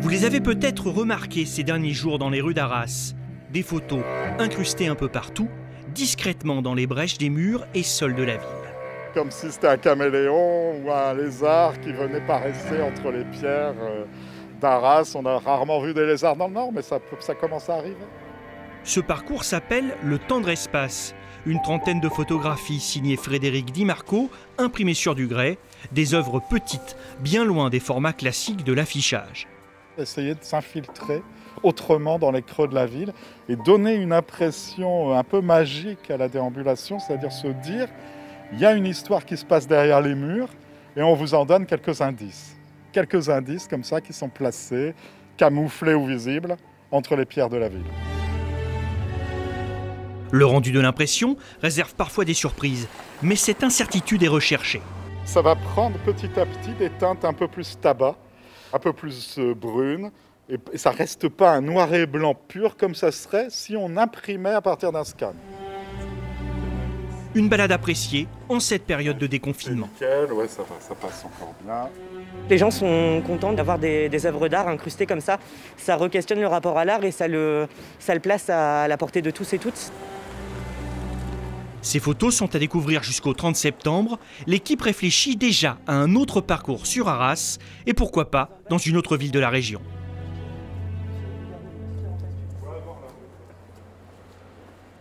Vous les avez peut-être remarqués ces derniers jours dans les rues d'Arras. Des photos incrustées un peu partout, discrètement dans les brèches des murs et sols de la ville. Comme si c'était un caméléon ou un lézard qui venait paresser entre les pierres d'Arras. On a rarement vu des lézards dans le Nord, mais ça commence à arriver. Ce parcours s'appelle Le Tendre Espace. Une trentaine de photographies signées Frédéric Di Marco, imprimées sur du grès, des œuvres petites, bien loin des formats classiques de l'affichage. Essayer de s'infiltrer autrement dans les creux de la ville et donner une impression un peu magique à la déambulation, c'est-à-dire se dire il y a une histoire qui se passe derrière les murs et on vous en donne quelques indices. Quelques indices comme ça qui sont placés, camouflés ou visibles, entre les pierres de la ville. Le rendu de l'impression réserve parfois des surprises, mais cette incertitude est recherchée. Ça va prendre petit à petit des teintes un peu plus tabac, un peu plus brunes, et ça ne reste pas un noir et blanc pur comme ça serait si on imprimait à partir d'un scan. Une balade appréciée en cette période de déconfinement. Nickel, ouais, ça passe encore bien. Les gens sont contents d'avoir des œuvres d'art incrustées comme ça. Ça re-questionne le rapport à l'art et ça le place à la portée de tous et toutes. Ces photos sont à découvrir jusqu'au 30 septembre. L'équipe réfléchit déjà à un autre parcours sur Arras et pourquoi pas dans une autre ville de la région.